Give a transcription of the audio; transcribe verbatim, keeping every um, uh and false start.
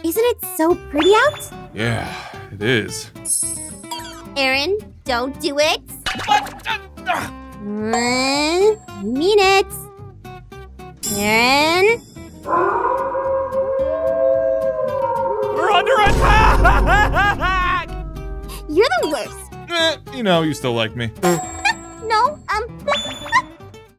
Isn't it so pretty out? Yeah, it is. Aaron, don't do it. Mm, I mean it. Aaron? We're under attack! You're the worst. Eh, you know, you still like me. No, um...